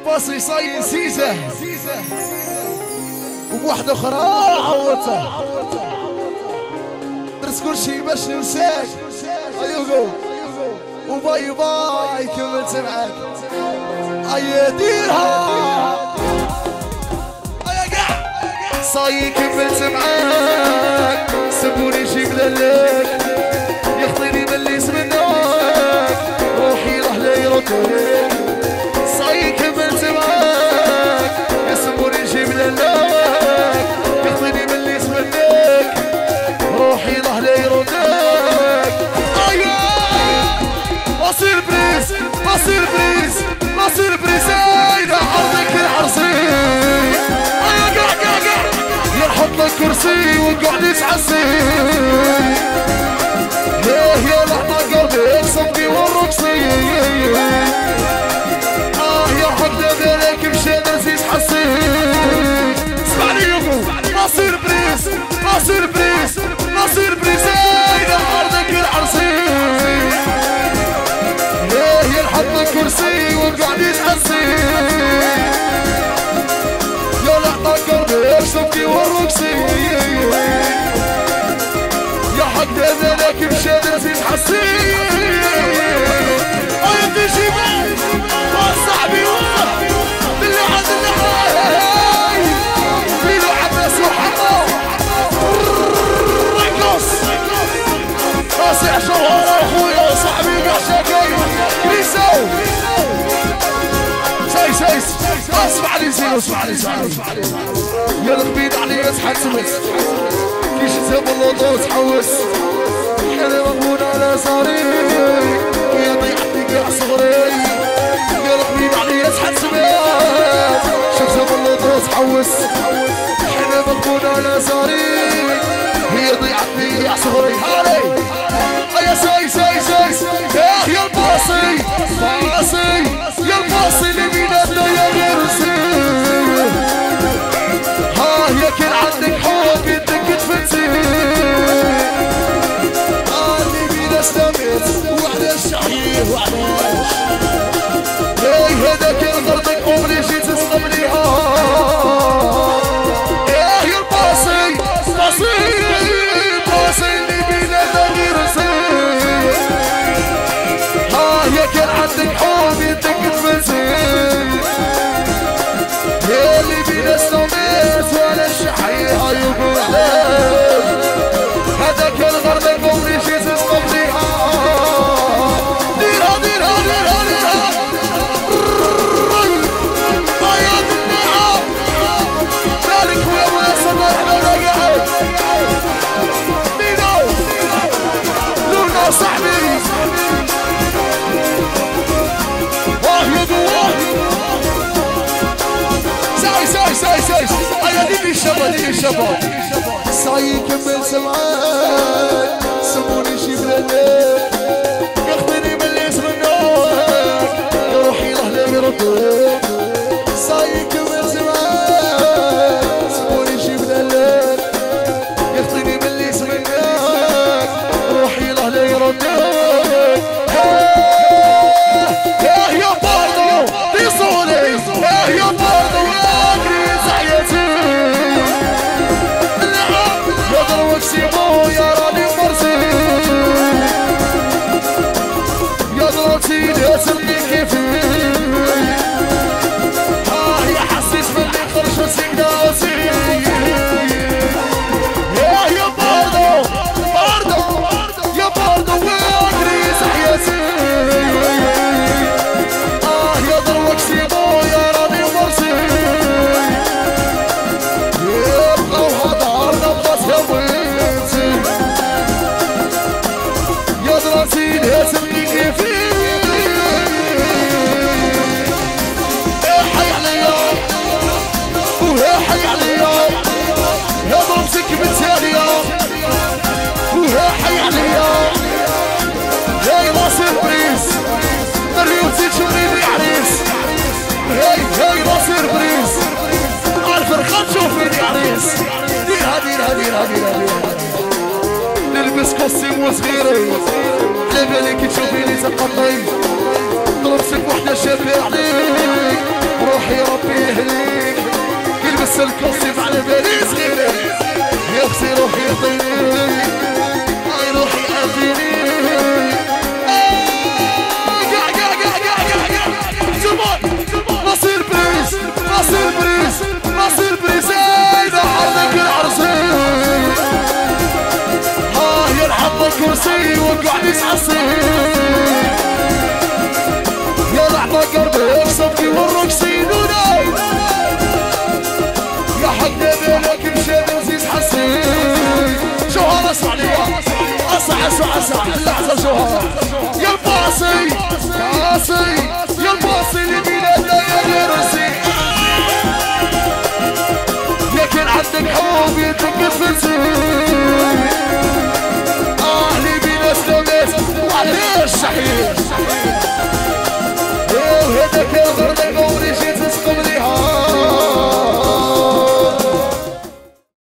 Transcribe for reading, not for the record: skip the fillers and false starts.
الباصي صاير سيزه وبواحدة أخرى عوضتها درس كل شي باش ننساك أيوغو وباي باي كملت معاك أيا ديرها أيا قاع صاي كملت معاك سبوني شي ملالك يخطيني من اللي سمناك روحي راح لا يردك صاي كملت معاك يسبوني شي ملالك يخطيني من اللي سمناك روحي راح لا يردك أيا أصير بريس أصير بريس أصير بريس أيدا عرضك العرسين أيا قاع قاع قاع ينحط لك كرسي وقعد يتعسين يا لحظة قلبي اقسمني والرقصي يا حقنا ذلك مشى نسيت حسين اسمعني يوكو أصير بريس أصير بريس أصير بريس أيدا عرضك العرسين ينحط لك كرسي وقعد يتعسين يا لحظة قلبي اقسمني والرقصي يا حق ذلك مشى نسيت حسين وانت جيبان صاحبي باللي عاد اللحاي ليلو عباس وحمو رقص راسي عشرها اخويا صاحبي قاع شاكاي كريسو سايس اسمع لي زين اسمع لي يا الغبيد علي يسحب سمس كيش تساب اللوطو تحوس انا مغبون على صاري ويا ضيعتني قاع صغري يا الغبيد علي يسحب سمس شوف تساب اللوطو تحوس انا مغبون على صاري هي ضيعتني قاع صغري هالي يا سايس يا الباصي باصي يا الباصي اللي بيناتنا يا غرسي يا كان عندك حب يدك تفتي اللي بينا استمت وعلى الشعير وعلاش هذاك غرضك عمري جيت تسقم ليها يا الباصي باصي اللي بيناتنا غرسي يا كان عندك حب يدك تفتي يا اللي بينا استمت ولا الشحيح يقول هذاك الغرض القومي جيت تسقطيها ديرها طيب النعم مالك ويا واسم مرحبا قاعد مينو لونا صاحبي سايس ايا ديني الشباب صاي كمل سمعان سموني شي بلادك ياخذني من اللي يسمناك يا روحي راه لا يردك صاي كمل سمعان سموني شي بلادك ياخذني من اللي يسمناك روحي راه لا يردك يا باردو بيصوني يا باردو سيبو يا راني مرسي يا دروتي يا سمي كيفي يا حسيس مني خرج وسيك ناسي يا باردو يا باردو واقري صحياتي يا دروك سيبو يا راني مرسي يبقى وهدارنا بطاسها يا سمي كيفي حي عليا وها حي عليا يا ضربتك بالتالية وها حي عليا هاي راسي بريس الريوتي تشوفيني عريس هاي راسي بريس الفرخة تشوفيني عريس ديرها نلبس كوستيم وصغيري على بالك تشوفيني تقطي ضربتك وحدة شابة عليك روح لابس الكوستيم على بالي صغيرة يا اختي روحي يعطيني اي روحي عافيني ناصر بريز ايضا حرك العرسين ها يلحق الكرسي وقعد يسعصين يا لحظة قربي اكسبكي والرقصين يا حق بينك مشيت عزيز حسين شوهر اسمع لي اسمع اللحظة شوهر يا الباصي يا الباصي اللي بينا يا رسي لكن عندك حب يدق الفلسين